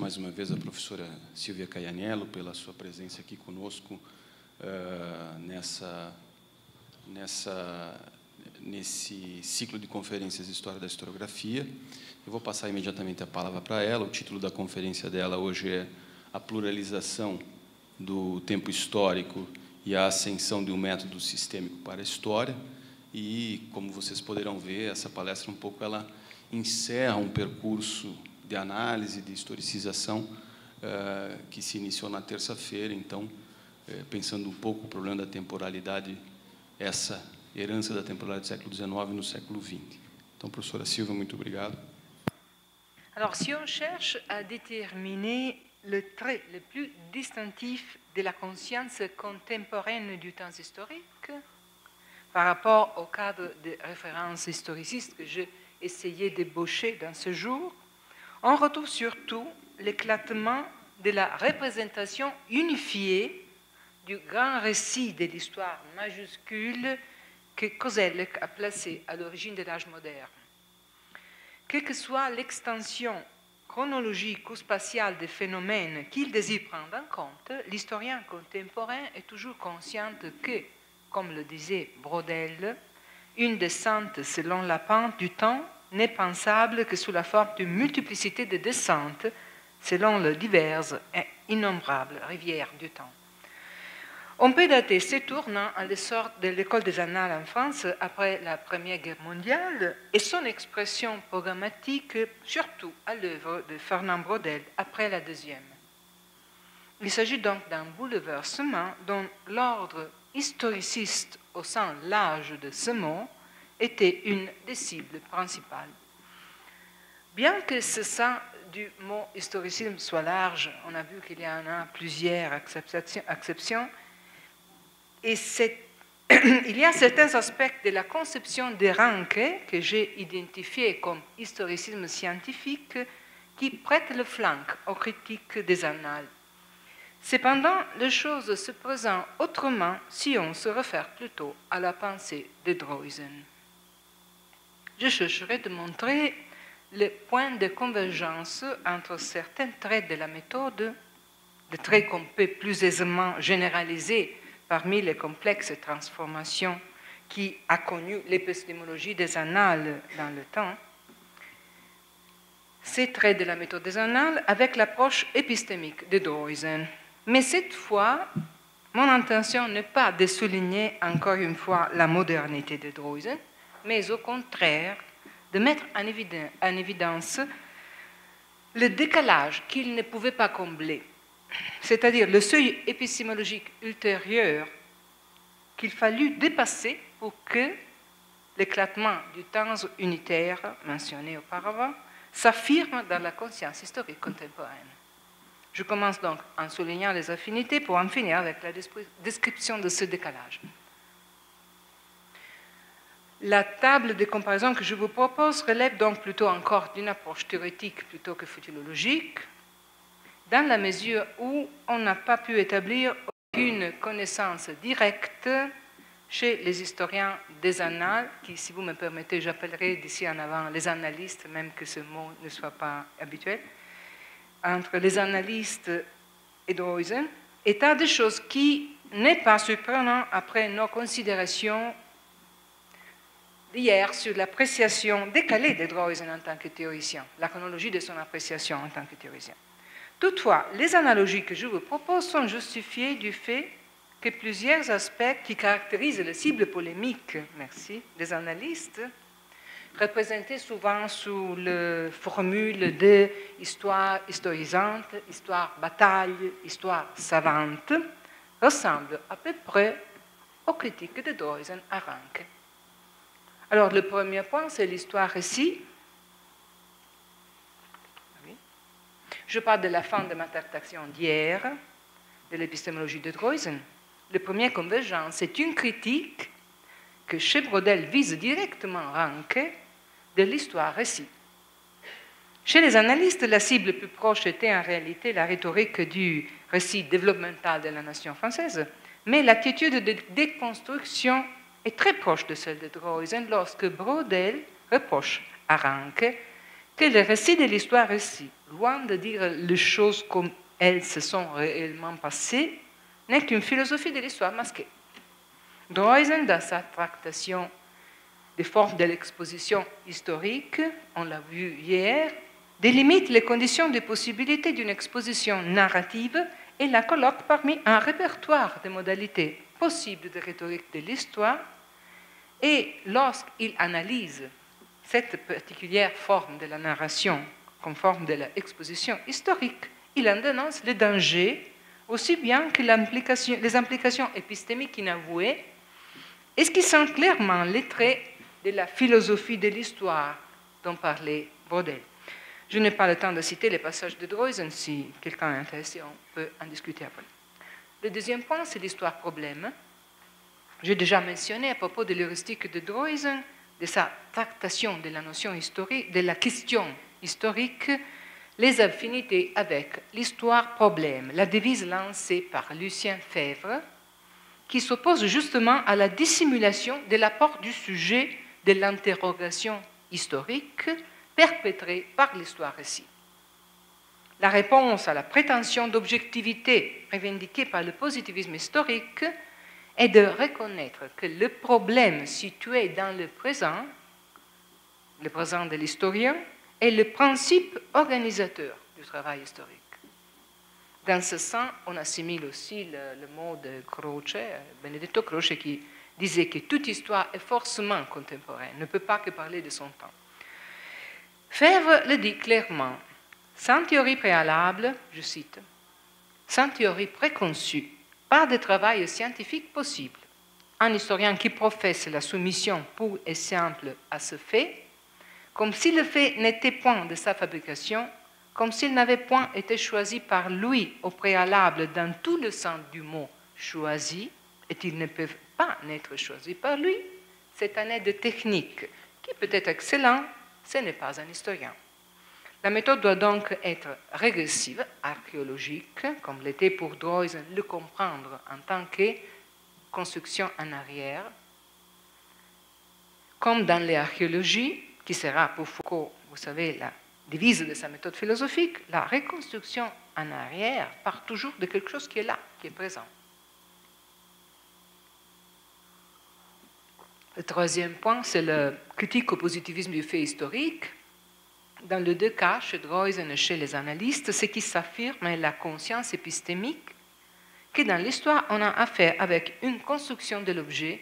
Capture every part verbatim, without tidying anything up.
mais uma vez a professora Silvia Caianiello pela sua presença aqui conosco uh, nessa, nessa, nesse ciclo de conferências de História da Historiografia. Eu vou passar imediatamente a palavra para ela. O título da conferência dela hoje é A Pluralização do Tempo Histórico e a Ascensão de um Método Sistêmico para a História. E, como vocês poderão ver, essa palestra, um pouco, ela encerra um percurso de análise, de historicização, uh, que se iniciou na terça-feira. Então, uh, pensando um pouco o problema da temporalidade, essa herança da temporalidade do século dezenove no século vinte. Então, professora Silvia, muito obrigado. Alors, si on cherche à déterminer le trait le plus distinctif de la conscience contemporaine du temps historique, par rapport au cadre de référence historiciste que j'ai essayé d'ébaucher dans ce jour, on retrouve surtout l'éclatement de la représentation unifiée du grand récit de l'histoire majuscule que Koselleck a placé à l'origine de l'âge moderne. Quelle que soit l'extension chronologique ou spatiale des phénomènes qu'il désire prendre en compte, l'historien contemporain est toujours conscient que, comme le disait Braudel, une descente selon la pente du temps n'est pensable que sous la forme d'une multiplicité de descentes selon les diverses et innombrables rivières du temps. On peut dater ce tournant à l'essor de l'école des annales en France après la Première Guerre mondiale et son expression programmatique surtout à l'œuvre de Fernand Braudel après la Deuxième. Il s'agit donc d'un bouleversement dont l'ordre historiciste au sens large de ce mot était une des cibles principales. Bien que ce sens du mot historicisme soit large, on a vu qu'il y en a plusieurs acceptions, et il y a certains aspects de la conception de Ranke que j'ai identifiés comme historicisme scientifique qui prêtent le flanc aux critiques des annales. Cependant, les choses se présentent autrement si on se réfère plutôt à la pensée de Droysen. Je chercherai de montrer les points de convergence entre certains traits de la méthode, des traits qu'on peut plus aisément généraliser parmi les complexes transformations qui a connu l'épistémologie des annales dans le temps, ces traits de la méthode des annales avec l'approche épistémique de Droysen. Mais cette fois, mon intention n'est pas de souligner encore une fois la modernité de Droysen, mais au contraire de mettre en évidence, en évidence le décalage qu'il ne pouvait pas combler, c'est-à-dire le seuil épistémologique ultérieur qu'il fallut dépasser pour que l'éclatement du temps unitaire mentionné auparavant s'affirme dans la conscience historique contemporaine. Je commence donc en soulignant les affinités pour en finir avec la description de ce décalage. La table de comparaison que je vous propose relève donc plutôt encore d'une approche théorique plutôt que futurologique, dans la mesure où on n'a pas pu établir aucune connaissance directe chez les historiens des annales, qui, si vous me permettez, j'appellerai d'ici en avant les analystes, même que ce mot ne soit pas habituel, entre les analystes et Droysen, état de choses qui n'est pas surprenant après nos considérations d'hier sur l'appréciation décalée de Droysen en tant que théoricien, la chronologie de son appréciation en tant que théoricien. Toutefois, les analogies que je vous propose sont justifiées du fait que plusieurs aspects qui caractérisent la cible polémique, merci, des analystes, représentés souvent sous la formule de histoire historisante, histoire bataille, histoire savante, ressemblent à peu près aux critiques de Droysen à Ranke. Alors, le premier point, c'est l'histoire-récit. Je parle de la fin de ma tractation d'hier, de l'épistémologie de Droysen. Le premier convergence, c'est une critique que chez Braudel vise directement Ranke de l'histoire-récit. Chez les analystes, la cible plus proche était en réalité la rhétorique du récit développemental de la nation française, mais l'attitude de déconstruction est très proche de celle de Droysen lorsque Braudel reproche à Ranke que le récit de l'histoire ici, loin de dire les choses comme elles se sont réellement passées, n'est qu'une philosophie de l'histoire masquée. Droysen, dans sa tractation des formes de l'exposition historique, on l'a vu hier, délimite les conditions de possibilité d'une exposition narrative et la colloque parmi un répertoire de modalités possibles de rhétorique de l'histoire. Et lorsqu'il analyse cette particulière forme de la narration comme forme de l'exposition historique, il en dénonce le danger, aussi bien que les implications épistémiques inavouées, et ce qui sont clairement les traits de la philosophie de l'histoire dont parlait Braudel. Je n'ai pas le temps de citer les passages de Droysen. Si quelqu'un est intéressé, on peut en discuter après. Le deuxième point, c'est l'histoire-problème. J'ai déjà mentionné à propos de l'heuristique de Droysen, de sa tractation de la notion historique, de la question historique, les affinités avec l'histoire-problème, la devise lancée par Lucien Febvre, qui s'oppose justement à la dissimulation de l'apport du sujet de l'interrogation historique perpétrée par l'histoire-récit. La réponse à la prétention d'objectivité revendiquée par le positivisme historique est de reconnaître que le problème situé dans le présent, le présent de l'historien, est le principe organisateur du travail historique. Dans ce sens, on assimile aussi le, le mot de Croce, Benedetto Croce, qui disait que toute histoire est forcément contemporaine, ne peut pas que parler de son temps. Febvre le dit clairement, sans théorie préalable, je cite, sans théorie préconçue, pas de travail scientifique possible. Un historien qui professe la soumission pure et simple à ce fait, comme si le fait n'était point de sa fabrication, comme s'il n'avait point été choisi par lui au préalable dans tout le sens du mot choisi, et il ne peut pas n'être choisi par lui, c'est un aide technique qui peut être excellent, ce n'est pas un historien. La méthode doit donc être régressive, archéologique, comme l'était pour Droysen le comprendre en tant que construction en arrière, comme dans l'archéologie, qui sera pour Foucault, vous savez, la devise de sa méthode philosophique, la reconstruction en arrière part toujours de quelque chose qui est là, qui est présent. Le troisième point, c'est la critique au positivisme du fait historique. Dans les deux cas, chez Droysen et chez les analystes, ce qui s'affirme est la conscience épistémique que dans l'histoire, on a affaire avec une construction de l'objet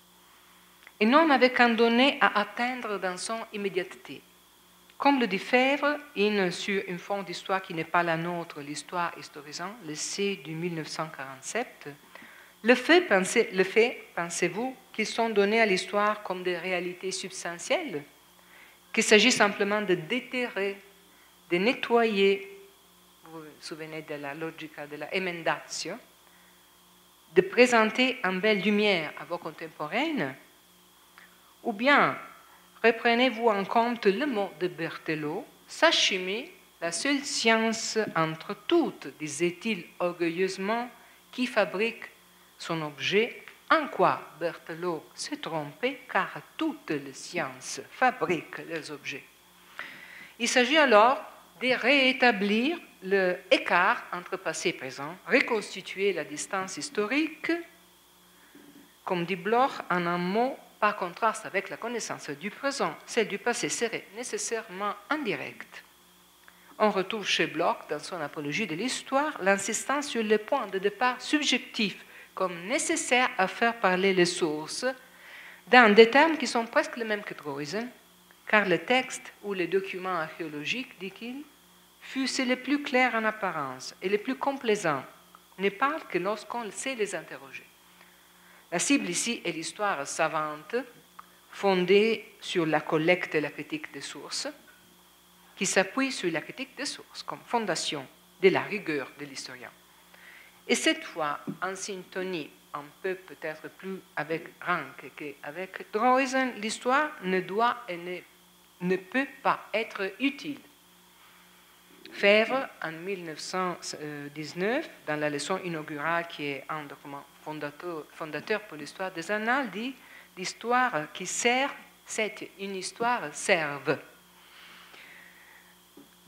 et non avec un donné à atteindre dans son immédiateté. Comme le dit Febvre, in sur une forme d'histoire qui n'est pas la nôtre, l'histoire historisante, le C du mille neuf cent quarante-sept, le fait, pensez, le fait, pensez-vous, qu'ils sont donnés à l'histoire comme des réalités substantielles, qu'il s'agit simplement de déterrer, de nettoyer, vous vous souvenez de la logica de la emendatio, de présenter en belle lumière à vos contemporaines, ou bien reprenez-vous en compte le mot de Berthelot, sa chimie, la seule science entre toutes, disait-il orgueilleusement, qui fabrique son objet, en quoi Berthelot s'est trompé, car toutes les sciences fabriquent leurs objets. Il s'agit alors de réétablir l'écart entre passé et présent, reconstituer la distance historique, comme dit Bloch en un mot, par contraste avec la connaissance du présent, celle du passé serait nécessairement indirecte. On retrouve chez Bloch, dans son apologie de l'histoire, l'insistance sur le point de départ subjectif comme nécessaire à faire parler les sources dans des termes qui sont presque les mêmes que Droysen, car le texte ou les documents archéologiques, dit-il, fussent les plus clairs en apparence et les plus complaisants, ne parlent que lorsqu'on sait les interroger. La cible ici est l'histoire savante, fondée sur la collecte et la critique des sources, qui s'appuie sur la critique des sources comme fondation de la rigueur de l'historien. Et cette fois, en syntonie un peu peut-être plus avec Ranke qu'avec Droysen, l'histoire ne doit et ne, ne peut pas être utile. Febvre, en mille neuf cent dix-neuf, dans la leçon inaugurale qui est un document fondateur, fondateur pour l'histoire des annales, dit « L'histoire qui sert, c'est une histoire serve ».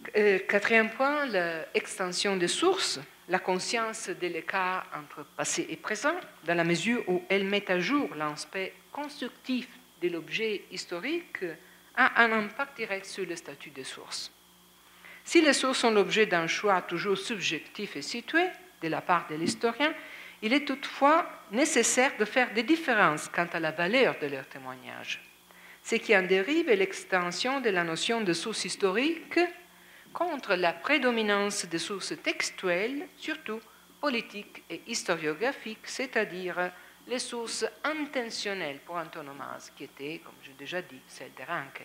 Euh, quatrième point, l'extension des sources, la conscience de l'écart entre passé et présent, dans la mesure où elle met à jour l'aspect constructif de l'objet historique, a un impact direct sur le statut des sources. Si les sources sont l'objet d'un choix toujours subjectif et situé de la part de l'historien, il est toutefois nécessaire de faire des différences quant à la valeur de leur témoignage. Ce qui en dérive est l'extension de la notion de source historique contre la prédominance des sources textuelles, surtout politiques et historiographiques, c'est-à-dire les sources intentionnelles pour antonomase, qui étaient, comme j'ai déjà dit, celles de Ranke.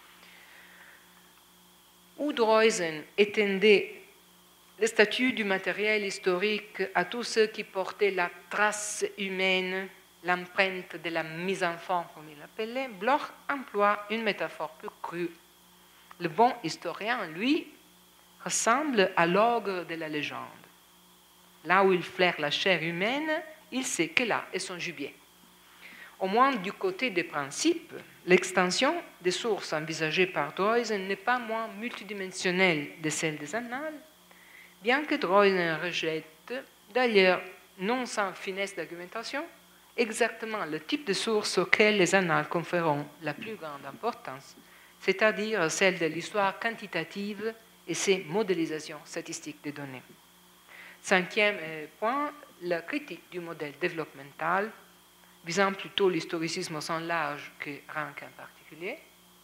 Où Droysen étendait le statut du matériel historique à tous ceux qui portaient la trace humaine, l'empreinte de la mise en forme, comme il l'appelait, Bloch emploie une métaphore plus crue. Le bon historien, lui, ressemble à l'ogre de la légende. Là où il flaire la chair humaine, il sait que là est son gibier. Au moins du côté des principes, l'extension des sources envisagées par Droysen n'est pas moins multidimensionnelle de celle des annales, bien que Droysen rejette, d'ailleurs non sans finesse d'argumentation, exactement le type de source auquel les annales conféreront la plus grande importance, c'est-à-dire celle de l'histoire quantitative et ses modélisations statistiques des données. Cinquième point, la critique du modèle développemental, visant plutôt l'historicisme au sens large que Ranke en particulier.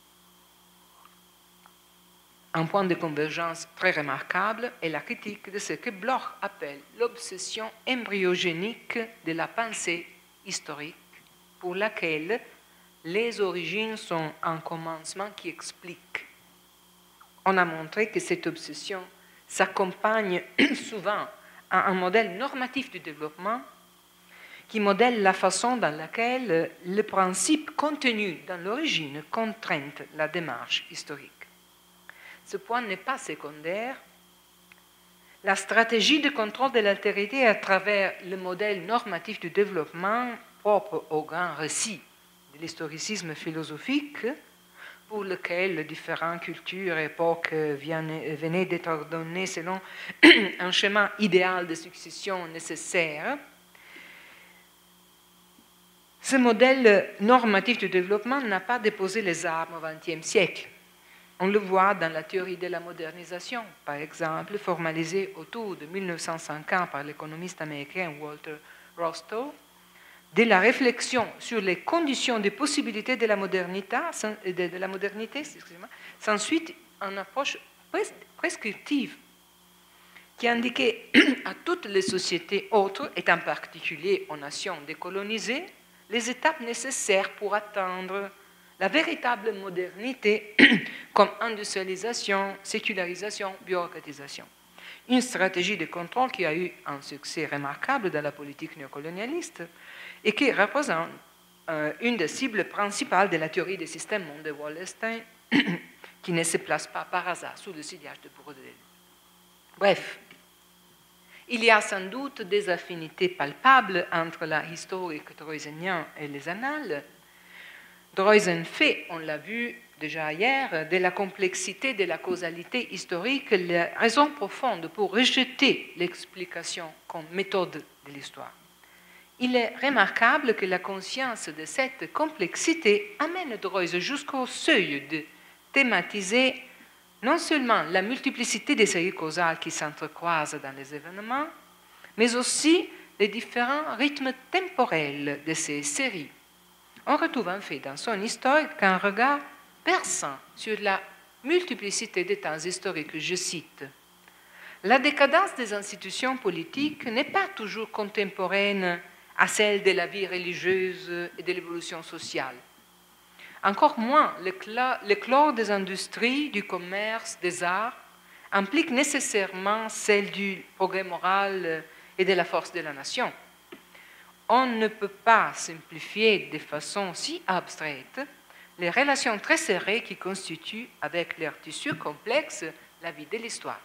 Un point de convergence très remarquable est la critique de ce que Bloch appelle l'obsession embryogénique de la pensée historique, pour laquelle les origines sont un commencement qui explique. On a montré que cette obsession s'accompagne souvent à un modèle normatif du développement qui modèle la façon dans laquelle le principe contenu dans l'origine contraint la démarche historique. Ce point n'est pas secondaire. La stratégie de contrôle de l'altérité à travers le modèle normatif du développement propre au grand récit de l'historicisme philosophique, pour lequel les différentes cultures et époques venaient d'être ordonnées selon un schéma idéal de succession nécessaire. Ce modèle normatif du développement n'a pas déposé les armes au vingtième siècle. On le voit dans la théorie de la modernisation, par exemple, formalisée autour de mille neuf cent cinquante par l'économiste américain Walter Rostow, de la réflexion sur les conditions des possibilités de la modernité, de la modernité s'ensuit une approche prescriptive qui indiquait à toutes les sociétés autres, et en particulier aux nations décolonisées, les étapes nécessaires pour atteindre la véritable modernité comme industrialisation, sécularisation, bureaucratisation. Une stratégie de contrôle qui a eu un succès remarquable dans la politique néocolonialiste et qui représente euh, une des cibles principales de la théorie des systèmes mondes de Wallerstein, qui ne se place pas par hasard sous le sillage de Bourdieu. Bref, il y a sans doute des affinités palpables entre la historique droysenienne et les annales. Droysen fait, on l'a vu déjà hier, de la complexité de la causalité historique la raison profonde pour rejeter l'explication comme méthode de l'histoire. Il est remarquable que la conscience de cette complexité amène Droysen jusqu'au seuil de thématiser non seulement la multiplicité des séries causales qui s'entrecroisent dans les événements, mais aussi les différents rythmes temporels de ces séries. On retrouve en fait dans son histoire un regard perçant sur la multiplicité des temps historiques, je cite. La décadence des institutions politiques n'est pas toujours contemporaine à celle de la vie religieuse et de l'évolution sociale. Encore moins, l'éclore des industries, du commerce, des arts implique nécessairement celle du progrès moral et de la force de la nation. On ne peut pas simplifier de façon si abstraite les relations très serrées qui constituent, avec leur tissu complexe, la vie de l'histoire.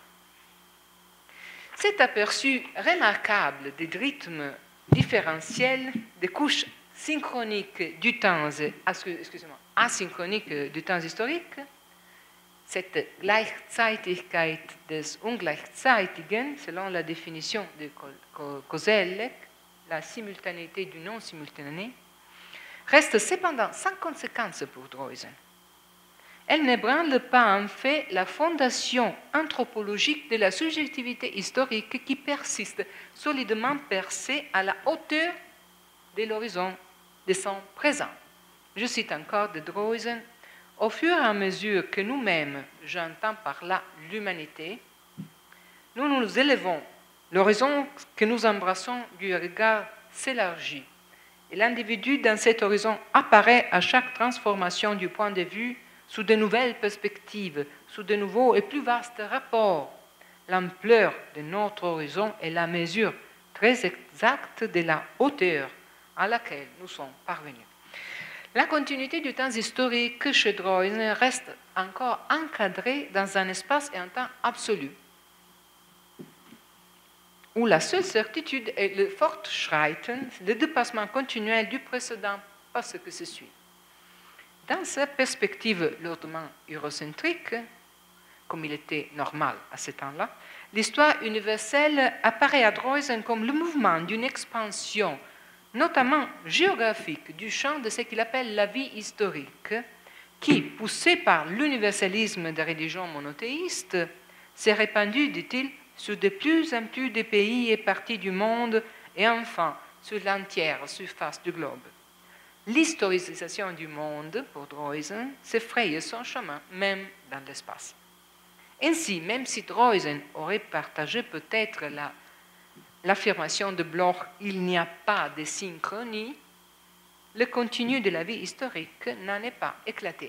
Cet aperçu remarquable des rythmes différentiels, des couches synchroniques du temps, excusez-moi, asynchroniques du temps historique, cette Gleichzeitigkeit des Ungleichzeitigen, selon la définition de Koselleck, la simultanéité du non-simultané, reste cependant sans conséquence pour Droysen. Elle ne branle pas en fait la fondation anthropologique de la subjectivité historique qui persiste solidement percée à la hauteur de l'horizon de son présent. Je cite encore de Droysen, « Au fur et à mesure que nous-mêmes, j'entends par là l'humanité, nous nous élevons, l'horizon que nous embrassons du regard s'élargit, et l'individu dans cet horizon apparaît à chaque transformation du point de vue sous de nouvelles perspectives, sous de nouveaux et plus vastes rapports. L'ampleur de notre horizon est la mesure très exacte de la hauteur à laquelle nous sommes parvenus. » La continuité du temps historique chez Droysen reste encore encadrée dans un espace et un temps absolu, où la seule certitude est le Fortschreiten, le dépassement continuel du précédent par ce que se suit. Dans cette perspective lourdement eurocentrique, comme il était normal à ce temps-là, l'histoire universelle apparaît à Droysen comme le mouvement d'une expansion, notamment géographique, du champ de ce qu'il appelle la vie historique, qui, poussé par l'universalisme des religions monothéistes, s'est répandu, dit-il, sur de plus en plus de pays et parties du monde et enfin sur l'entière surface du globe. L'historicisation du monde, pour Droysen, s'effraye son chemin, même dans l'espace. Ainsi, même si Droysen aurait partagé peut-être la l'affirmation de Bloch « il n'y a pas de synchronie », le contenu de la vie historique n'en est pas éclaté.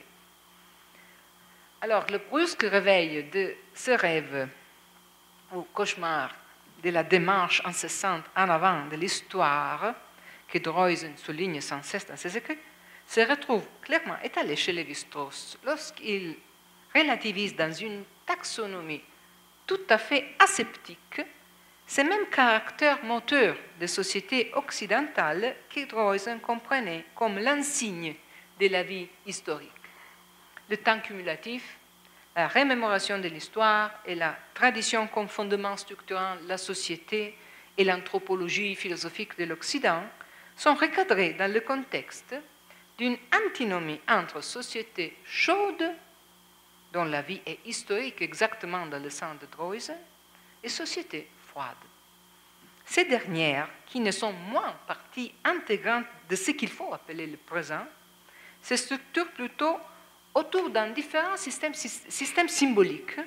Alors, le brusque réveil de ce rêve ou cauchemar de la démarche incessante en avant de l'histoire, que Droysen souligne sans cesse dans ses écrits, se retrouve clairement étalé chez Lévi-Strauss lorsqu'il relativise dans une taxonomie tout à fait aseptique ce même caractère moteur des sociétés occidentales que Droysen comprenait comme l'insigne de la vie historique. Le temps cumulatif, la remémoration de l'histoire et la tradition comme fondement structurant la société et l'anthropologie philosophique de l'Occident sont recadrés dans le contexte d'une antinomie entre société chaude, dont la vie est historique exactement dans le sens de Droysen, et société froide. Ces dernières, qui ne sont moins partie intégrante de ce qu'il faut appeler le présent, se structurent plutôt autour d'un différent système, système symbolique,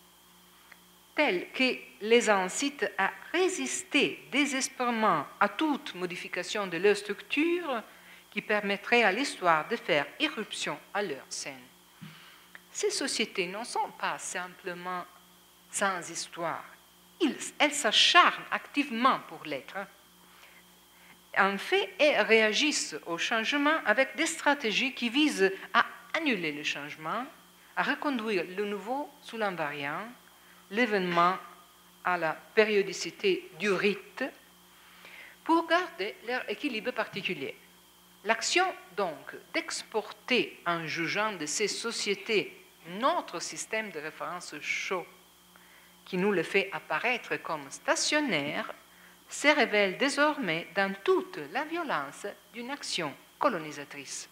tel que les incite à résister désespérément à toute modification de leur structure qui permettrait à l'histoire de faire irruption à leur scène. Ces sociétés ne sont pas simplement sans histoire. Elles s'acharnent activement pour l'être. En fait, elles réagissent au changement avec des stratégies qui visent à annuler le changement, à reconduire le nouveau sous l'invariant, l'événement à la périodicité du rite, pour garder leur équilibre particulier. L'action, donc, d'exporter en jugeant de ces sociétés notre système de référence chaud, qui nous le fait apparaître comme stationnaire, se révèle désormais dans toute la violence d'une action colonisatrice.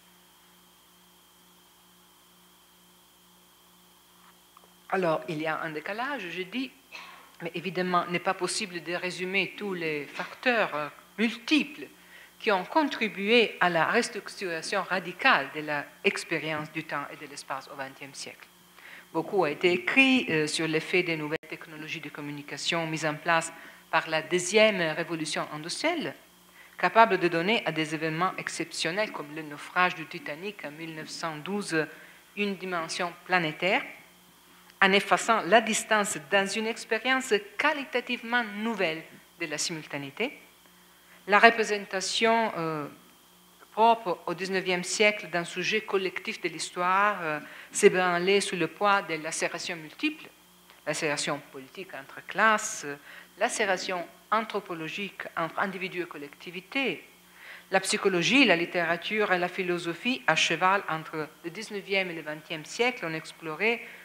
Alors, il y a un décalage, je dis, mais évidemment, il n'est pas possible de résumer tous les facteurs multiples qui ont contribué à la restructuration radicale de l'expérience du temps et de l'espace au vingtième siècle. Beaucoup a été écrit euh, sur l'effet des nouvelles technologies de communication mises en place par la deuxième révolution industrielle, capable de donner à des événements exceptionnels comme le naufrage du Titanic en mille neuf cent douze une dimension planétaire, en effaçant la distance dans une expérience qualitativement nouvelle de la simultanéité. La représentation euh, propre au dix-neuvième siècle d'un sujet collectif de l'histoire euh, s'ébranlait sous le poids des lacérations multiples, lacérations politiques entre classes, lacérations anthropologiques entre individus et collectivités. La psychologie, la littérature et la philosophie, à cheval entre le dix-neuvième et le vingtième siècle, ont exploré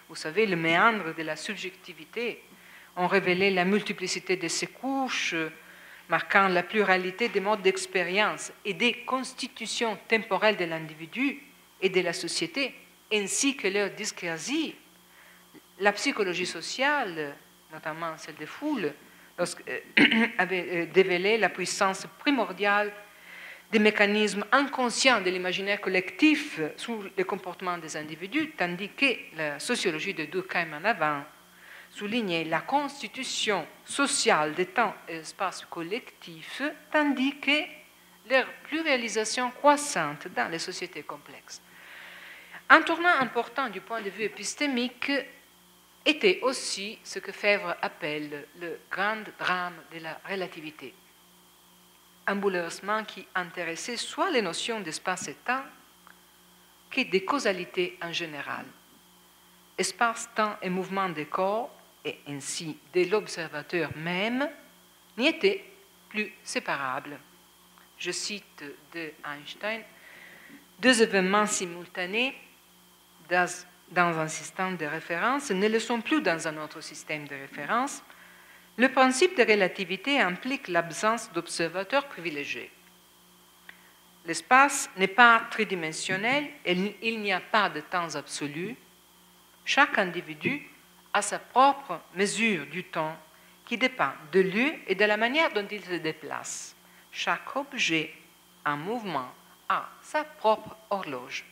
vous savez, le méandre de la subjectivité, ont révélé la multiplicité de ces couches, marquant la pluralité des modes d'expérience et des constitutions temporelles de l'individu et de la société, ainsi que leur discrasie. La psychologie sociale, notamment celle des foules, avait dévoilé la puissance primordiale des mécanismes inconscients de l'imaginaire collectif sur le comportement des individus, tandis que la sociologie de Durkheim en avant soulignait la constitution sociale des temps et espaces collectifs, tandis que leur pluralisation croissante dans les sociétés complexes. Un tournant important du point de vue épistémique était aussi ce que Febvre appelle le grand drame de la relativité. Un bouleversement qui intéressait soit les notions d'espace et temps que des causalités en général. Espace, temps et mouvement des corps, et ainsi de l'observateur même, n'y étaient plus séparables. Je cite de Einstein, deux événements simultanés dans, dans un système de référence ne le sont plus dans un autre système de référence. Le principe de relativité implique l'absence d'observateur privilégié. L'espace n'est pas tridimensionnel et il n'y a pas de temps absolu. Chaque individu a sa propre mesure du temps qui dépend de lui et de la manière dont il se déplace. Chaque objet en mouvement a sa propre horloge.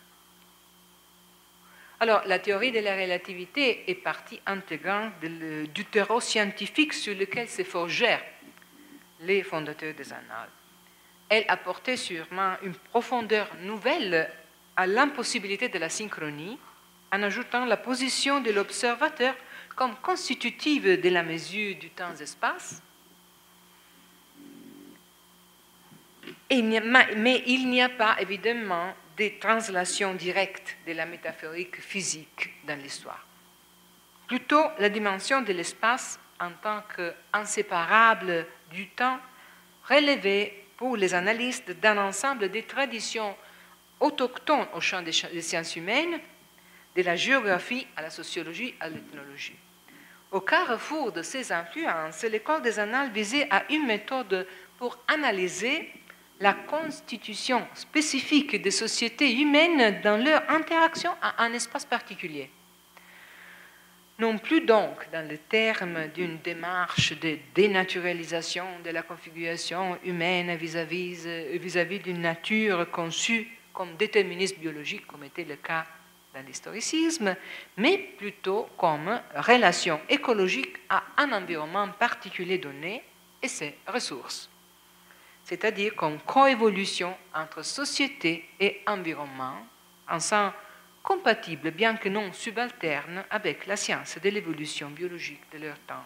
Alors, la théorie de la relativité est partie intégrante de, du terreau scientifique sur lequel se forgèrent les fondateurs des Annales. Elle apportait sûrement une profondeur nouvelle à l'impossibilité de la synchronie, en ajoutant la position de l'observateur comme constitutive de la mesure du temps-espace. Mais il n'y a pas, évidemment, des translations directes de la métaphorique physique dans l'histoire. Plutôt, la dimension de l'espace en tant qu'inséparable du temps relevait pour les analystes d'un ensemble de traditions autochtones au champ des sciences humaines, de la géographie à la sociologie, à l'ethnologie. Au carrefour de ces influences, l'école des Annales visait à une méthode pour analyser la constitution spécifique des sociétés humaines dans leur interaction à un espace particulier. Non plus donc dans le terme d'une démarche de dénaturalisation de la configuration humaine vis-à-vis, vis-à-vis d'une nature conçue comme déterministe biologique, comme était le cas dans l'historicisme, mais plutôt comme relation écologique à un environnement particulier donné et ses ressources, c'est-à-dire comme coévolution entre société et environnement, en sens compatible, bien que non subalterne, avec la science de l'évolution biologique de leur temps.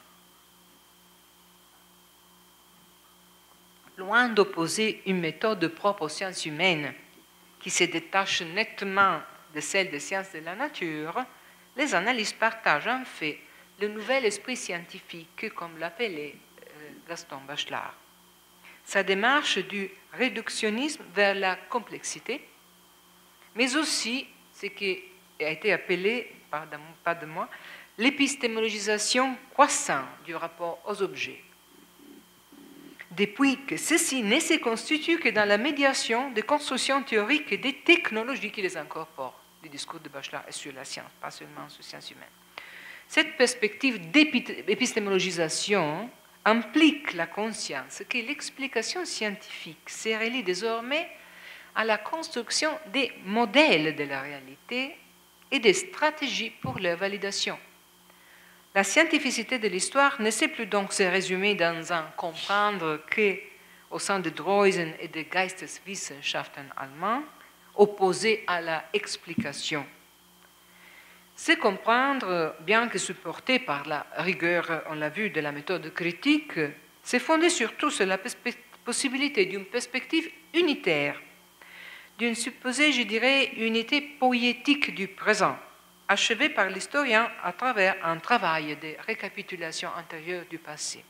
Loin d'opposer une méthode propre aux sciences humaines, qui se détache nettement de celle des sciences de la nature, les analystes partagent en fait le nouvel esprit scientifique, comme l'appelait Gaston Bachelard. Sa démarche du réductionnisme vers la complexité, mais aussi ce qui a été appelé, pas de moi, l'épistémologisation croissante du rapport aux objets. Depuis que ceci ne se constitue que dans la médiation des constructions théoriques et des technologies qui les incorporent. Le discours de Bachelard est sur la science, pas seulement sur les sciences humaines. Cette perspective d'épistémologisation implique la conscience que l'explication scientifique se relie désormais à la construction des modèles de la réalité et des stratégies pour leur validation. La scientificité de l'histoire ne sait plus donc se résumer dans un comprendre que au sein de Droysen et de Geisteswissenschaften allemands, opposés à la explication. C'est comprendre, bien que supporté par la rigueur, on l'a vu, de la méthode critique, c'est fondé surtout sur la possibilité d'une perspective unitaire, d'une supposée, je dirais, unité poétique du présent, achevée par l'historien à travers un travail de récapitulation antérieure du passé.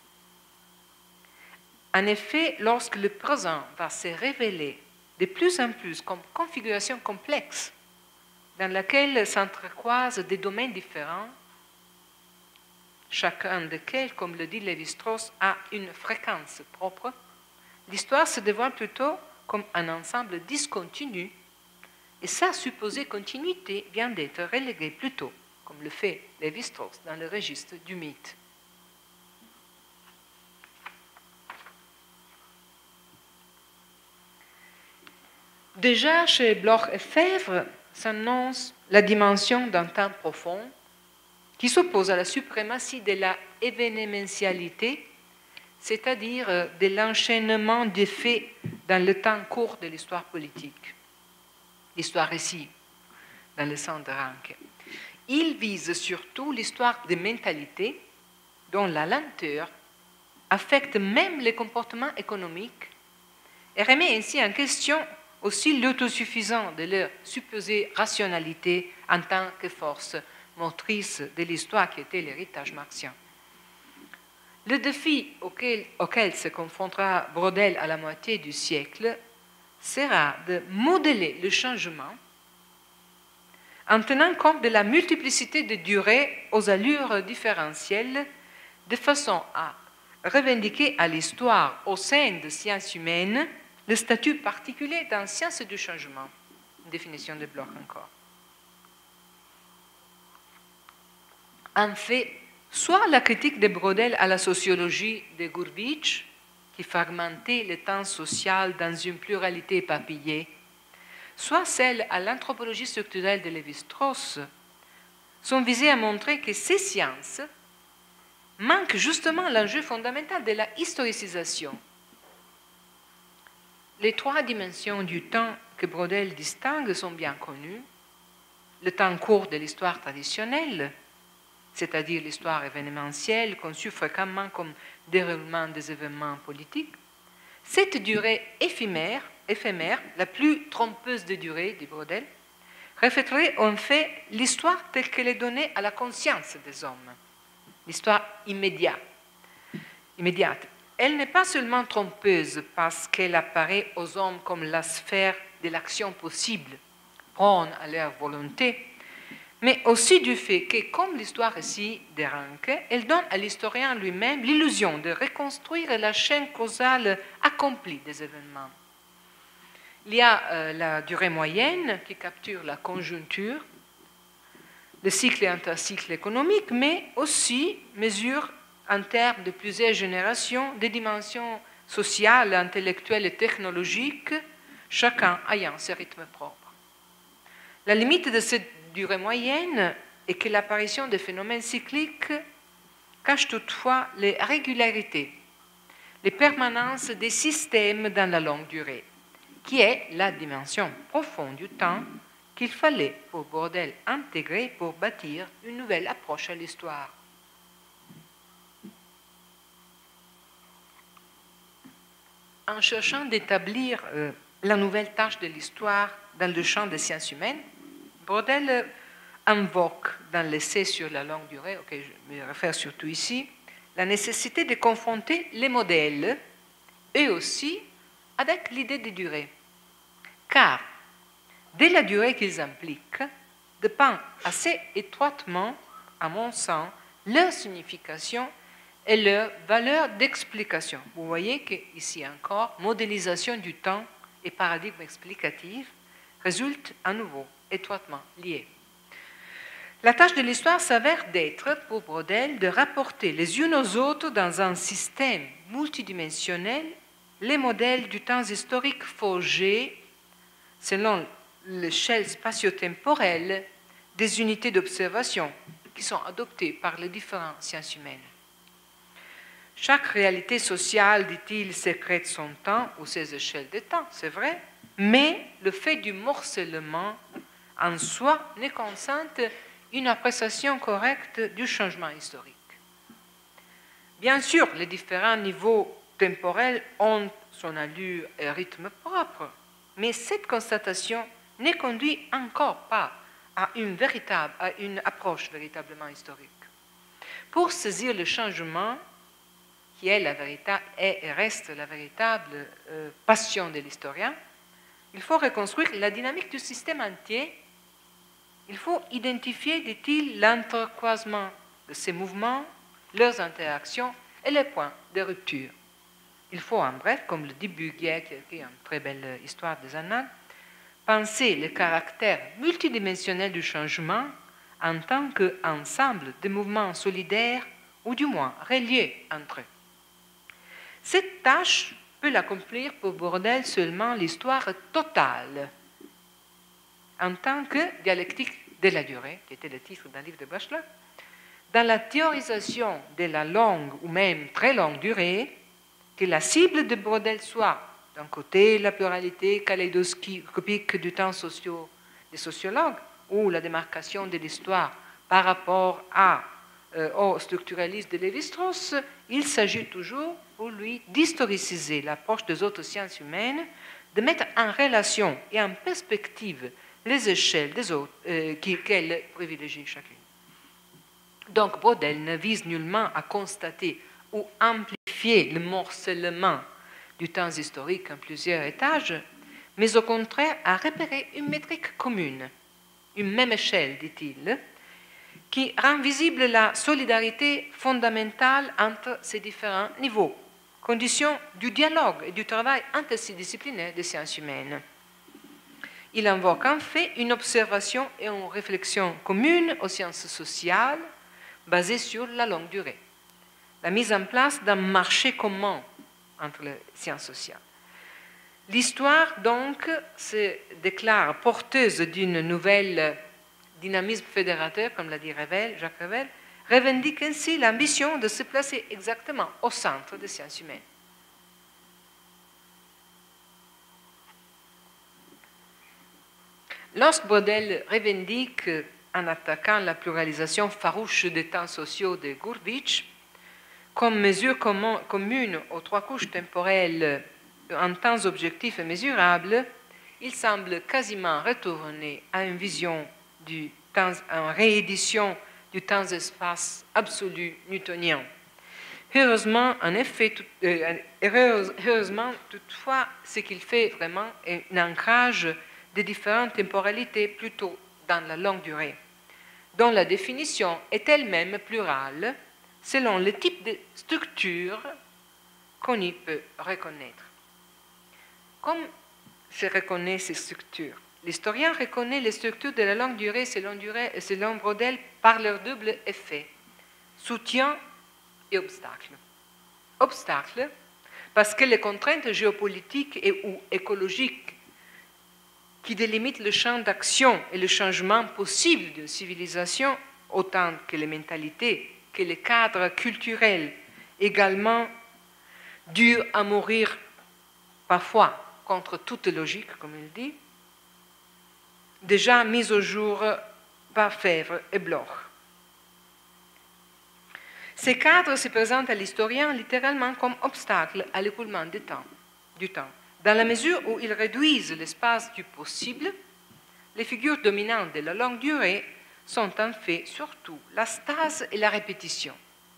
En effet, lorsque le présent va se révéler de plus en plus comme configuration complexe, dans laquelle s'entrecroisent des domaines différents, chacun desquels, comme le dit Lévi-Strauss, a une fréquence propre, l'histoire se dévoile plutôt comme un ensemble discontinu, et sa supposée continuité vient d'être reléguée plutôt, comme le fait Lévi-Strauss, dans le registre du mythe. Déjà, chez Bloch et Febvre s'annonce la dimension d'un temps profond qui s'oppose à la suprématie de la événementialité, c'est-à-dire de l'enchaînement des faits dans le temps court de l'histoire politique, l'histoire récit, dans le sens de Ranke. Il vise surtout l'histoire des mentalités dont la lenteur affecte même les comportements économiques et remet ainsi en question aussi l'autosuffisance de leur supposée rationalité en tant que force motrice de l'histoire qui était l'héritage marxien. Le défi auquel, auquel se confrontera Braudel à la moitié du siècle sera de modeler le changement en tenant compte de la multiplicité de durées aux allures différentielles, de façon à revendiquer à l'histoire au sein des sciences humaines le statut particulier d'un science du changement, définition de Bloch encore. En fait, soit la critique de Braudel à la sociologie de Gurvitch, qui fragmentait le temps social dans une pluralité éparpillée, soit celle à l'anthropologie structurelle de Lévi-Strauss, sont visées à montrer que ces sciences manquent justement l'enjeu fondamental de la historicisation. Les trois dimensions du temps que Braudel distingue sont bien connues. Le temps court de l'histoire traditionnelle, c'est-à-dire l'histoire événementielle conçue fréquemment comme déroulement des événements politiques. Cette durée éphémère, éphémère la plus trompeuse des durées, dit Braudel, reflèterait en fait l'histoire telle qu'elle est donnée à la conscience des hommes, l'histoire immédiate. immédiate. Elle n'est pas seulement trompeuse parce qu'elle apparaît aux hommes comme la sphère de l'action possible, prône à leur volonté, mais aussi du fait que, comme l'histoire ici de Ranke, elle donne à l'historien lui-même l'illusion de reconstruire la chaîne causale accomplie des événements. Il y a euh, la durée moyenne qui capture la conjoncture, le cycle et intercycle économique, mais aussi mesure en termes de plusieurs générations des dimensions sociales, intellectuelles et technologiques, chacun ayant ses rythmes propres. La limite de cette durée moyenne est que l'apparition des phénomènes cycliques cache toutefois les régularités, les permanences des systèmes dans la longue durée, qui est la dimension profonde du temps qu'il fallait pour Braudel intégrer pour bâtir une nouvelle approche à l'histoire. En cherchant d'établir euh, la nouvelle tâche de l'histoire dans le champ des sciences humaines, Braudel invoque dans l'essai sur la longue durée, auquel je me réfère surtout ici, la nécessité de confronter les modèles, eux aussi, avec l'idée de durée. Car, dès la durée qu'ils impliquent, dépend assez étroitement, à mon sens, leur signification et leur valeur d'explication. Vous voyez qu'ici encore, modélisation du temps et paradigme explicatif résultent à nouveau étroitement liés. La tâche de l'histoire s'avère d'être, pour Braudel, de rapporter les unes aux autres dans un système multidimensionnel les modèles du temps historique forgés selon l'échelle spatio-temporelle des unités d'observation qui sont adoptées par les différentes sciences humaines. Chaque réalité sociale, dit-il, sécrète son temps ou ses échelles de temps, c'est vrai, mais le fait du morcellement en soi ne consente une appréciation correcte du changement historique. Bien sûr, les différents niveaux temporels ont son allure et rythme propre, mais cette constatation ne conduit encore pas à une, véritable, à une approche véritablement historique. Pour saisir le changement, qui est, la véritable, est et reste la véritable euh, passion de l'historien, il faut reconstruire la dynamique du système entier Il faut identifier, dit-il, l'entrecroisement de ces mouvements, leurs interactions et les points de rupture. Il faut, en bref, comme le dit Buguier, qui a écrit une très belle histoire des annales, penser le caractère multidimensionnel du changement en tant qu'ensemble de mouvements solidaires ou du moins reliés entre eux. Cette tâche peut l'accomplir pour Braudel seulement l'histoire totale, en tant que dialectique de la durée, qui était le titre d'un livre de Bachelard. Dans la théorisation de la longue ou même très longue durée, que la cible de Braudel soit, d'un côté, la pluralité kaléidoscopique du temps socio des sociologues, ou la démarcation de l'histoire par rapport à, euh, au structuralisme de Lévi-Strauss, il s'agit toujours pour lui d'historiciser l'approche des autres sciences humaines, de mettre en relation et en perspective les échelles des autres euh, qu'elle privilégie chacune. Donc Braudel ne vise nullement à constater ou amplifier le morcellement du temps historique en plusieurs étages, mais au contraire à repérer une métrique commune, une même échelle, dit-il, qui rend visible la solidarité fondamentale entre ces différents niveaux, condition du dialogue et du travail interdisciplinaire des sciences humaines. Il invoque en fait une observation et une réflexion commune aux sciences sociales basée sur la longue durée, la mise en place d'un marché commun entre les sciences sociales. L'histoire, donc, se déclare porteuse d'une nouvelle dynamisme fédérateur, comme l'a dit Revel, Jacques Revel, revendique ainsi l'ambition de se placer exactement au centre des sciences humaines. Lorsque Braudel revendique, en attaquant la pluralisation farouche des temps sociaux de Gurvitch, comme mesure commune aux trois couches temporelles en temps objectifs et mesurables, il semble quasiment retourner à une vision du temps, en réédition du temps-espace absolu newtonien. Heureusement, en effet, tout, euh, heureusement, toutefois, ce qu'il fait vraiment est un ancrage de différentes temporalités plutôt dans la longue durée, dont la définition est elle-même plurale selon le type de structure qu'on y peut reconnaître. Comme se reconnaît ces structures? L'historien reconnaît les structures de la longue durée selon, durée, selon Braudel par leur double effet, soutien et obstacle. Obstacle, parce que les contraintes géopolitiques et ou écologiques qui délimitent le champ d'action et le changement possible d'une civilisation, autant que les mentalités, que les cadres culturels, également durs à mourir parfois contre toute logique, comme il dit, déjà mis au jour par Fèvre et Bloch. Ces cadres se présentent à l'historien littéralement comme obstacles à l'écoulement du temps, du temps. Dans la mesure où ils réduisent l'espace du possible, les figures dominantes de la longue durée sont en fait surtout la stase et la répétition.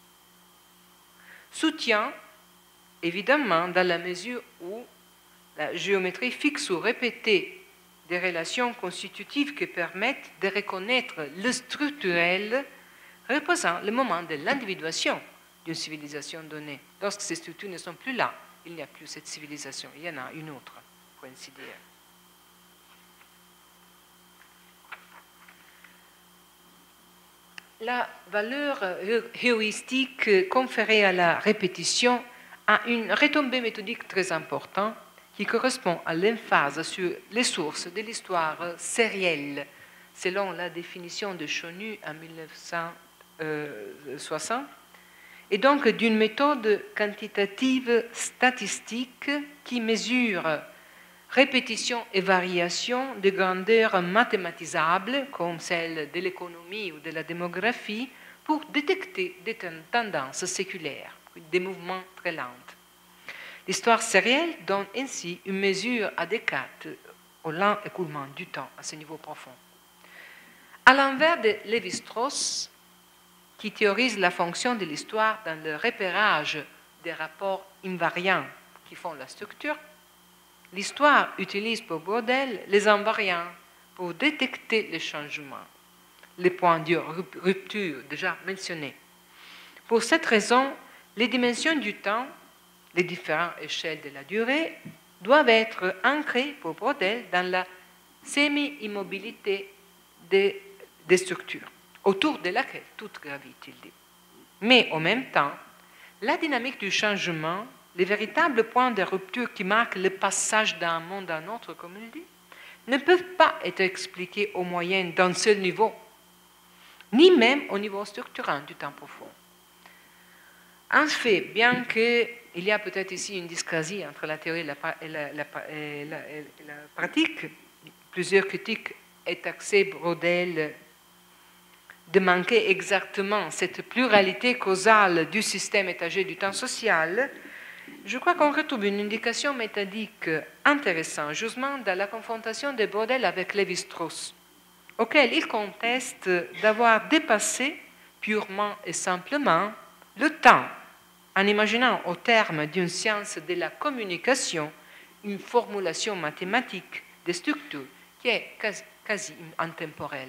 Soutien, évidemment, dans la mesure où la géométrie fixe ou répétée des relations constitutives qui permettent de reconnaître le structurel représente le moment de l'individuation d'une civilisation donnée. Lorsque ces structures ne sont plus là, il n'y a plus cette civilisation, il y en a une autre, pour ainsi dire. La valeur heuristique conférée à la répétition a une retombée méthodique très importante qui correspond à l'emphase sur les sources de l'histoire sérielle, selon la définition de Chonu en mille neuf cent soixante, et donc d'une méthode quantitative statistique qui mesure répétition et variation de grandeurs mathématisables, comme celle de l'économie ou de la démographie, pour détecter des tendances séculaires, des mouvements très lents. L'histoire sérielle donne ainsi une mesure adéquate au lent écoulement du temps à ce niveau profond. À l'inverse de Lévi-Strauss, qui théorise la fonction de l'histoire dans le repérage des rapports invariants qui font la structure, l'histoire utilise pour Braudel les invariants pour détecter les changements les points de rupture déjà mentionnés. Pour cette raison, les dimensions du temps, les différentes échelles de la durée, doivent être ancrées pour Braudel dans la semi-immobilité des, des structures, autour de laquelle tout gravite, il dit. Mais en même temps, la dynamique du changement, les véritables points de rupture qui marquent le passage d'un monde à un autre, comme il dit, ne peuvent pas être expliqués au moyen d'un seul niveau, ni même au niveau structurant du temps profond. En fait, bien qu'il y a peut-être ici une discrasie entre la théorie et la, et la, la, et la, et la pratique, plusieurs critiques aient taxé Braudel de manquer exactement cette pluralité causale du système étagé du temps social. Je crois qu'on retrouve une indication méthodique intéressante, justement dans la confrontation de Braudel avec Lévi-Strauss, auquel il conteste d'avoir dépassé purement et simplement le temps, en imaginant au terme d'une science de la communication une formulation mathématique des structures qui est quasi, quasi intemporelle.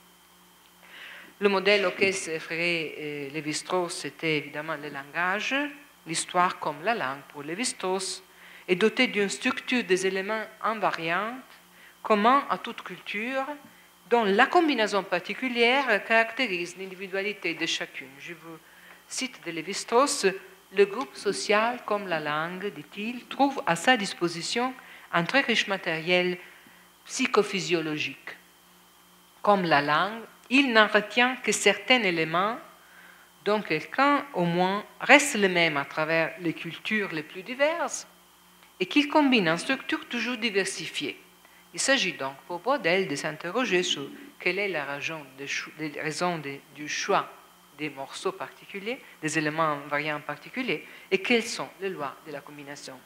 Le modèle auquel se référait Lévi-Strauss, c'était évidemment le langage. L'histoire, comme la langue pour Lévi-Strauss, est dotée d'une structure des éléments invariants, communs à toute culture, dont la combinaison particulière caractérise l'individualité de chacune. Je vous cite de Lévi-Strauss, le groupe social, comme la langue, dit-il, trouve à sa disposition un très riche matériel psychophysiologique. Comme la langue, il n'en retient que certains éléments dont quelqu'un, au moins, reste le même à travers les cultures les plus diverses et qu'il combine en structures toujours diversifiées. Il s'agit donc pour Braudel de s'interroger sur quelle est la raison, de, de, raison de, du choix des morceaux particuliers, des éléments variants particuliers, et quelles sont les lois de la combinaison.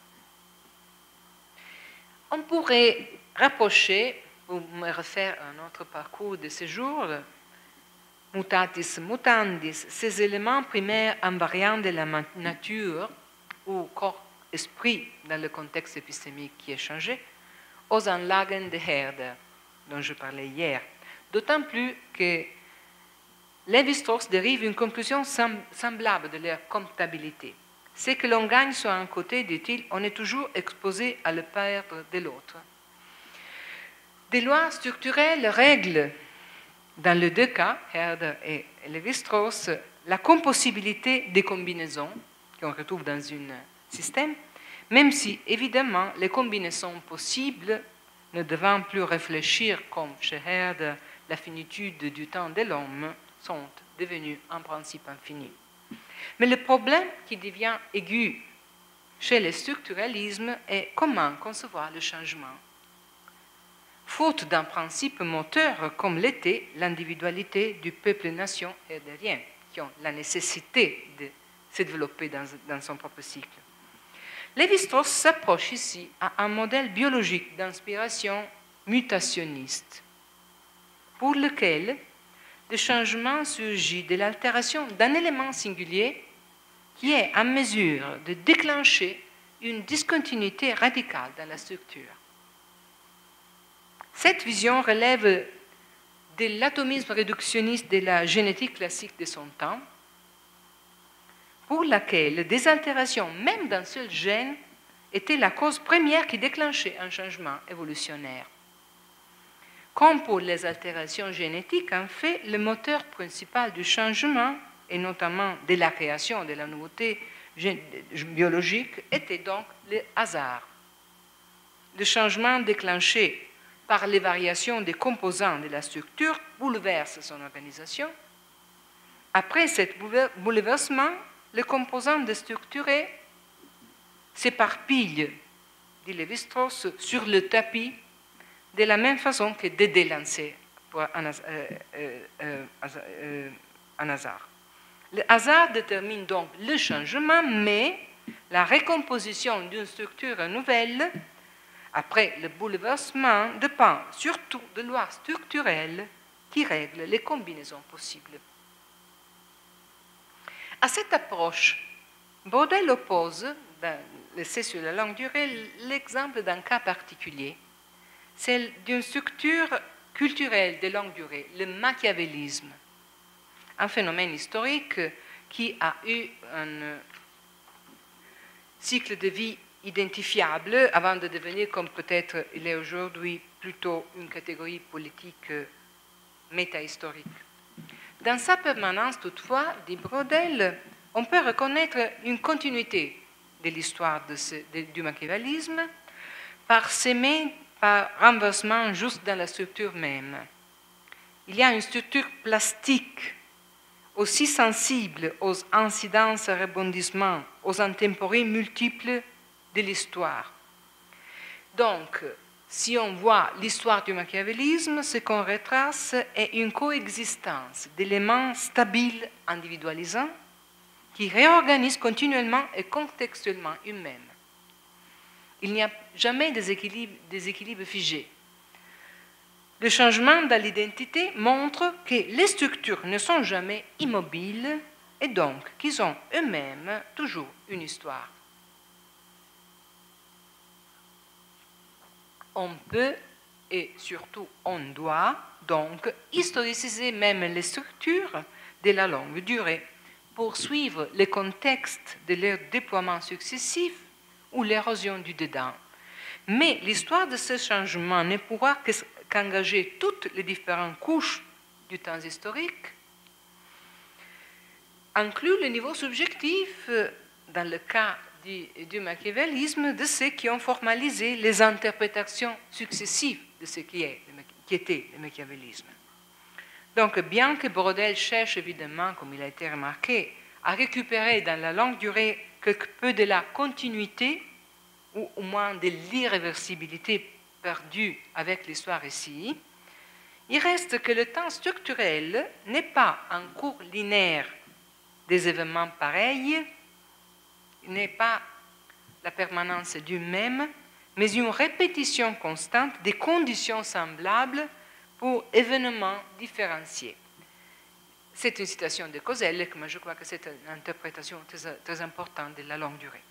On pourrait rapprocher, pour me refaire à notre parcours de ces jours, mutatis mutandis, ces éléments primaires invariants de la nature ou corps-esprit dans le contexte épistémique qui est changé, aux Anlagen de Herder, dont je parlais hier. D'autant plus que Lévi-Strauss dérive une conclusion semblable de leur comptabilité. C'est que l'on gagne sur un côté, dit-il, on est toujours exposé à le perdre de l'autre. Des lois structurelles règlent, dans les deux cas, Herder et Lévi-Strauss, la compossibilité des combinaisons qu'on retrouve dans un système, même si, évidemment, les combinaisons possibles, ne devant plus réfléchir comme chez Herder la finitude du temps de l'homme, sont devenues un principe infini. Mais le problème qui devient aigu chez le structuralisme est comment concevoir le changement. Faute d'un principe moteur comme l'était l'individualité du peuple-nation herderien, qui ont la nécessité de se développer dans, dans son propre cycle. Lévi-Strauss s'approche ici à un modèle biologique d'inspiration mutationniste, pour lequel le changement surgit de l'altération d'un élément singulier qui est en mesure de déclencher une discontinuité radicale dans la structure. Cette vision relève de l'atomisme réductionniste de la génétique classique de son temps, pour laquelle des altérations, même d'un seul gène, étaient la cause première qui déclenchait un changement évolutionnaire. Comme pour les altérations génétiques, en fait, le moteur principal du changement, et notamment de la création de la nouveauté biologique, était donc le hasard. Le changement déclenché par les variations des composants de la structure bouleverse son organisation. Après ce bouleversement, les composants déstructurés s'éparpillent, dit Lévi-Strauss, sur le tapis de la même façon que Dédé lançait pour un, euh, euh, euh, un hasard. Le hasard détermine donc le changement, mais la récomposition d'une structure nouvelle après le bouleversement dépend surtout de lois structurelles qui règlent les combinaisons possibles. À cette approche, Braudel oppose, dans l'essai sur la longue durée, l'exemple d'un cas particulier, celle d'une structure culturel de longue durée, le machiavélisme, un phénomène historique qui a eu un cycle de vie identifiable avant de devenir, comme peut-être il est aujourd'hui, plutôt une catégorie politique métahistorique. Dans sa permanence, toutefois, dit Braudel, on peut reconnaître une continuité de l'histoire de ce, de, du machiavélisme, parsemée par renversement juste dans la structure même. Il y a une structure plastique aussi sensible aux incidences et rebondissements, aux intemporés multiples de l'histoire. Donc, si on voit l'histoire du machiavélisme, ce qu'on retrace est une coexistence d'éléments stabiles individualisants qui réorganisent continuellement et contextuellement eux-mêmes. Il n'y a jamais des équilibres, des équilibres figés. Le changement dans l'identité montre que les structures ne sont jamais immobiles et donc qu'ils ont eux-mêmes toujours une histoire. On peut, et surtout on doit, donc historiciser même les structures de la longue durée pour suivre les contextes de leur déploiement successif ou l'érosion du dedans. Mais l'histoire de ce changement ne pourra qu'engager toutes les différentes couches du temps historique, inclut le niveau subjectif, dans le cas du, du machiavélisme, de ceux qui ont formalisé les interprétations successives de ce qui, est, qui était le machiavélisme. Donc, bien que Braudel cherche évidemment, comme il a été remarqué, à récupérer dans la longue durée quelque peu de la continuité, ou au moins de l'irréversibilité perdue avec l'histoire ici, il reste que le temps structurel n'est pas un cours linéaire des événements pareils, il n'est pas la permanence du même, mais une répétition constante des conditions semblables pour événements différenciés. C'est une citation de Koselleck, mais je crois que c'est une interprétation très, très importante de la longue durée.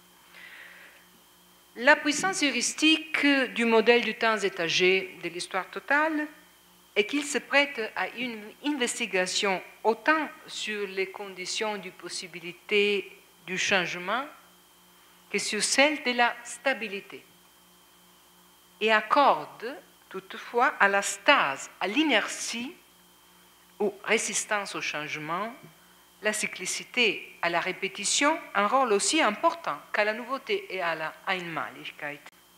La puissance heuristique du modèle du temps étagé de l'histoire totale est qu'il se prête à une investigation autant sur les conditions de possibilité du changement que sur celle de la stabilité, et accorde toutefois à la stase, à l'inertie ou résistance au changement, la cyclicité, à la répétition, un rôle aussi important qu'à la nouveauté et à la Einmaligkeit.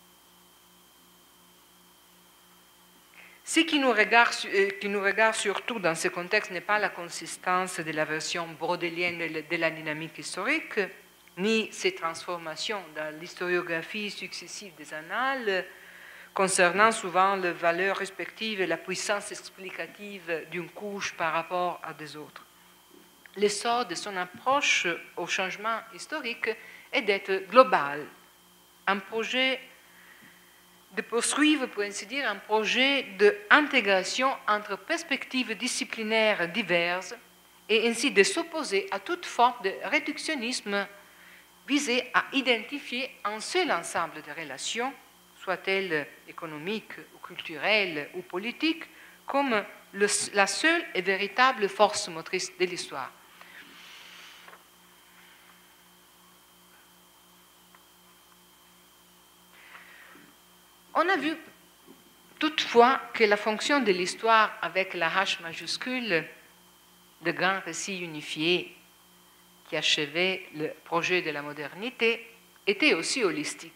Ce qui nous regarde, qui nous regarde surtout dans ce contexte n'est pas la consistance de la version braudelienne de la dynamique historique, ni ses transformations dans l'historiographie successive des annales, concernant souvent les valeurs respectives et la puissance explicative d'une couche par rapport à des autres. L'essor de son approche au changement historique est d'être global, un projet de poursuivre, pour ainsi dire, un projet d'intégration entre perspectives disciplinaires diverses et ainsi de s'opposer à toute forme de réductionnisme visé à identifier un seul ensemble de relations, soit-elles économiques ou culturelles ou politiques, comme le, la seule et véritable force motrice de l'histoire. On a vu toutefois que la fonction de l'histoire avec la H majuscule, de grands récits unifiés qui achevait le projet de la modernité, était aussi holistique.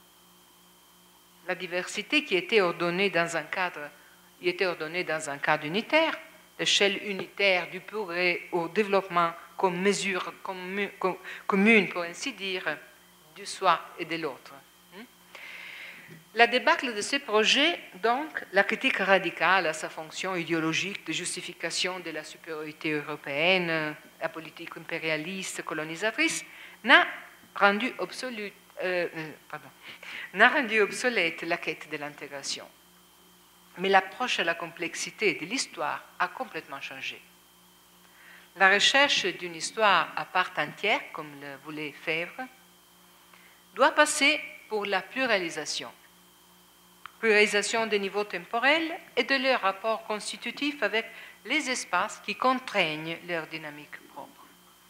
La diversité qui était ordonnée dans un cadre, y était ordonnée dans un cadre unitaire, l'échelle unitaire du progrès au développement comme mesure commu, com, commune, pour ainsi dire, du soi et de l'autre. La débâcle de ce projet, donc, la critique radicale à sa fonction idéologique de justification de la supériorité européenne, la politique impérialiste, colonisatrice, n'a rendu, obsolète, euh, pardon, n'a rendu obsolète la quête de l'intégration. Mais l'approche à la complexité de l'histoire a complètement changé. La recherche d'une histoire à part entière, comme le voulait Febvre, doit passer pour la pluralisation. pluralisation des niveaux temporels et de leurs rapports constitutifs avec les espaces qui contraignent leur dynamique propre.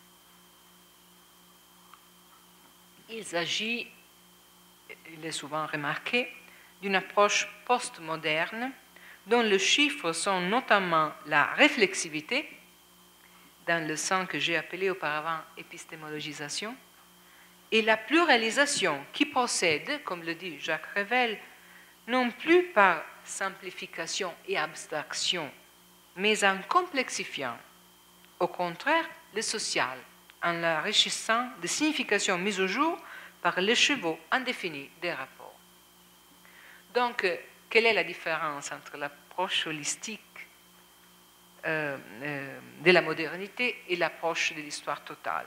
Il s'agit, il est souvent remarqué, d'une approche postmoderne dont les chiffres sont notamment la réflexivité, dans le sens que j'ai appelé auparavant épistémologisation, et la pluralisation qui procède, comme le dit Jacques Revel, non plus par simplification et abstraction, mais en complexifiant, au contraire, le social, en l'enrichissant de significations mises au jour par l'écheveau indéfini des rapports. Donc, quelle est la différence entre l'approche holistique euh, euh, de la modernité et l'approche de l'histoire totale?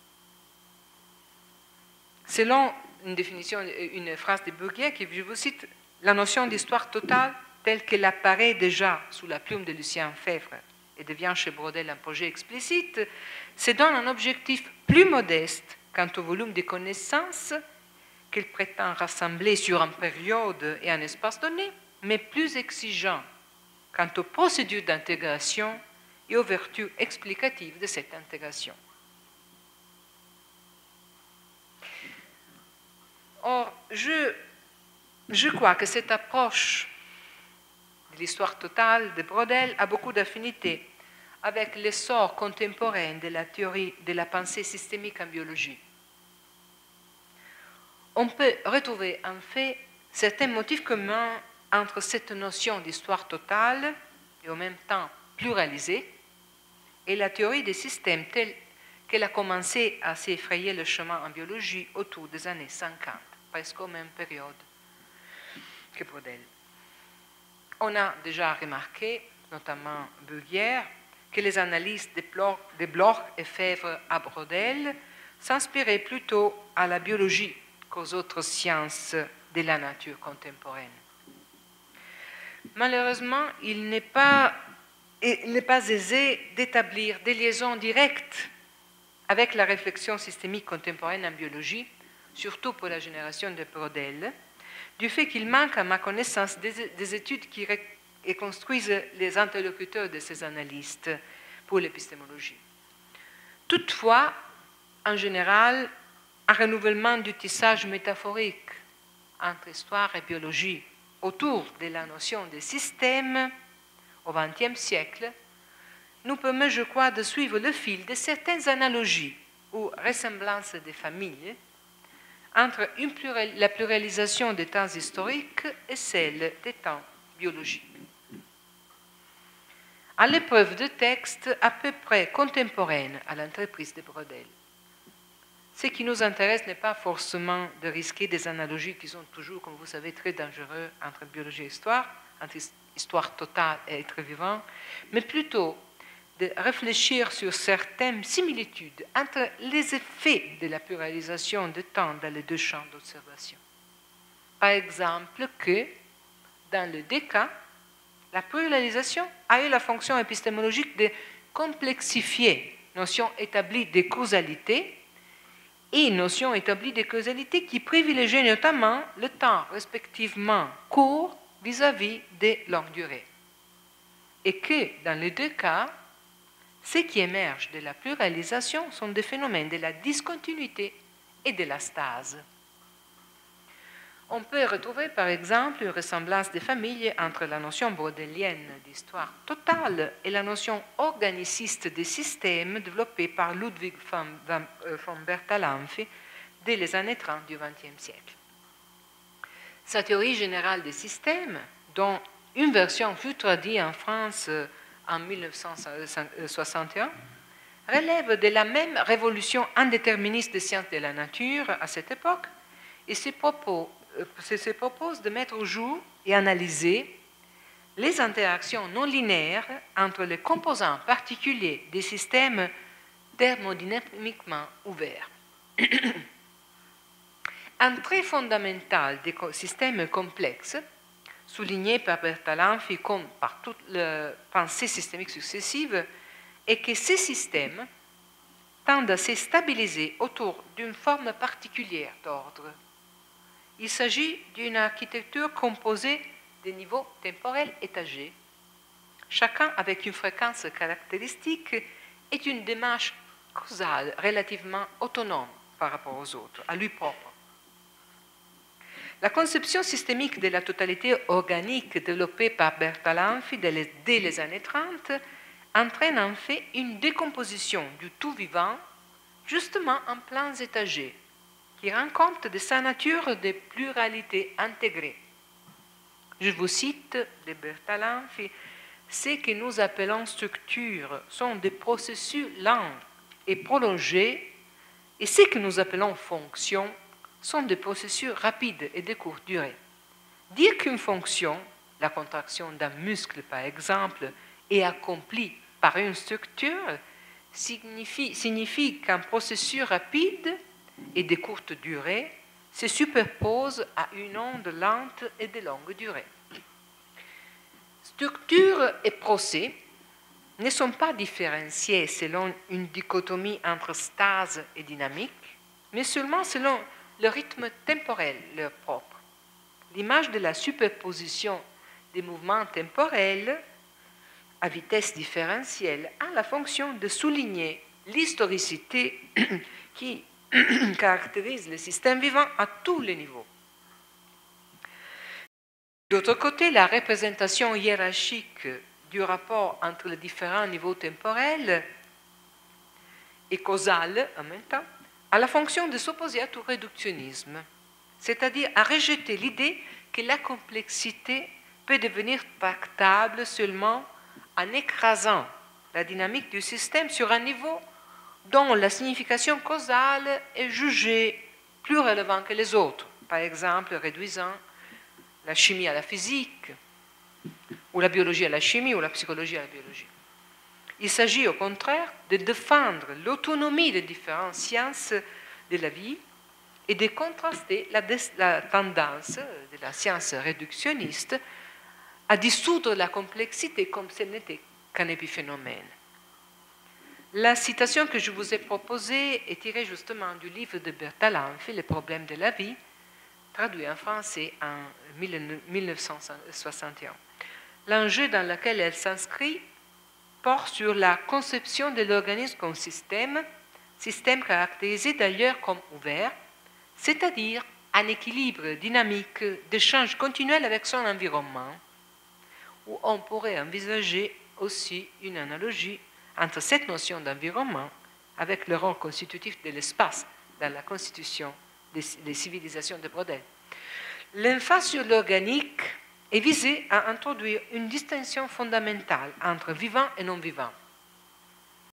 Selon une définition, une phrase de Bourdieu, que je vous cite, la notion d'histoire totale, telle qu'elle apparaît déjà sous la plume de Lucien Febvre et devient chez Braudel un projet explicite, se donne un objectif plus modeste quant au volume des connaissances qu'elle prétend rassembler sur une période et un espace donné, mais plus exigeant quant aux procédures d'intégration et aux vertus explicatives de cette intégration. Or, je, je crois que cette approche de l'histoire totale de Braudel a beaucoup d'affinités avec l'essor contemporain de la théorie de la pensée systémique en biologie. On peut retrouver en fait certains motifs communs entre cette notion d'histoire totale et en même temps pluralisée et la théorie des systèmes telle qu'elle a commencé à s'effrayer le chemin en biologie autour des années cinquante, presque aux mêmes périodes que Braudel. On a déjà remarqué, notamment Bullier, que les analyses de Bloch, de Bloch et Febvre à Braudel s'inspiraient plutôt à la biologie qu'aux autres sciences de la nature contemporaine. Malheureusement, il n'est pas, il n'est pas aisé d'établir des liaisons directes avec la réflexion systémique contemporaine en biologie, surtout pour la génération de Braudel, du fait qu'il manque, à ma connaissance, des, des études qui reconstruisent les interlocuteurs de ces analystes pour l'épistémologie. Toutefois, en général, un renouvellement du tissage métaphorique entre histoire et biologie autour de la notion de système au vingtième siècle nous permet, je crois, de suivre le fil de certaines analogies ou ressemblances des familles entre une plural, la pluralisation des temps historiques et celle des temps biologiques. À l'épreuve de textes à peu près contemporaines à l'entreprise de Braudel, ce qui nous intéresse n'est pas forcément de risquer des analogies qui sont toujours, comme vous savez, très dangereuses entre biologie et histoire, entre histoire totale et être vivant, mais plutôt de réfléchir sur certaines similitudes entre les effets de la pluralisation de temps dans les deux champs d'observation. Par exemple, que dans les deux cas, la pluralisation a eu la fonction épistémologique de complexifier notions établies de causalité et notions établies de causalité qui privilégient notamment le temps respectivement court vis-à-vis des longues durées. Et que dans les deux cas, ce qui émerge de la pluralisation sont des phénomènes de la discontinuité et de la stase. On peut retrouver par exemple une ressemblance de famille entre la notion braudelienne d'histoire totale et la notion organiciste des systèmes développée par Ludwig von, von Bertalanffy dès les années trente du vingtième siècle. Sa théorie générale des systèmes, dont une version fut traduite en France en mille neuf cent soixante et un, relève de la même révolution indéterministe des sciences de la nature à cette époque et se propose, se propose de mettre au jour et analyser les interactions non linéaires entre les composants particuliers des systèmes thermodynamiquement ouverts. Un trait fondamental des systèmes complexes, souligné par Bertalanffy comme par toute la pensée systémique successive, est que ces systèmes tendent à se stabiliser autour d'une forme particulière d'ordre. Il s'agit d'une architecture composée des niveaux temporels étagés, chacun avec une fréquence caractéristique et une démarche causale relativement autonome par rapport aux autres, à lui propre. La conception systémique de la totalité organique développée par Bertalanffy dès les années trente entraîne en fait une décomposition du tout vivant justement en plans étagés, qui rend compte de sa nature de pluralité intégrée. Je vous cite de Bertalanffy, ce que nous appelons structures sont des processus lents et prolongés, et ce que nous appelons fonctions sont des processus rapides et de courte durée. Dire qu'une fonction, la contraction d'un muscle par exemple, est accomplie par une structure signifie, signifie qu'un processus rapide et de courte durée se superpose à une onde lente et de longue durée. Structure et procès ne sont pas différenciés selon une dichotomie entre stase et dynamique, mais seulement selon le rythme temporel leur propre. L'image de la superposition des mouvements temporels à vitesse différentielle a la fonction de souligner l'historicité qui caractérise le système vivant à tous les niveaux. D'autre côté, la représentation hiérarchique du rapport entre les différents niveaux temporels et causale en même temps a la fonction de s'opposer à tout réductionnisme, c'est-à-dire à rejeter l'idée que la complexité peut devenir tractable seulement en écrasant la dynamique du système sur un niveau dont la signification causale est jugée plus relevante que les autres, par exemple réduisant la chimie à la physique, ou la biologie à la chimie, ou la psychologie à la biologie. Il s'agit au contraire de défendre l'autonomie des différentes sciences de la vie et de contraster la, la tendance de la science réductionniste à dissoudre la complexité comme si elle n'était qu'un épiphénomène. La citation que je vous ai proposée est tirée justement du livre de Bertalanffy, Les problèmes de la vie, traduit en français en mille neuf cent soixante et un. L'enjeu dans lequel elle s'inscrit porte sur la conception de l'organisme comme système, système caractérisé d'ailleurs comme ouvert, c'est-à-dire un équilibre dynamique d'échange continuel avec son environnement, où on pourrait envisager aussi une analogie entre cette notion d'environnement avec le rôle constitutif de l'espace dans la constitution des, des civilisations de Brodel. L'emphase sur l'organique est visée à introduire une distinction fondamentale entre vivant et non vivant.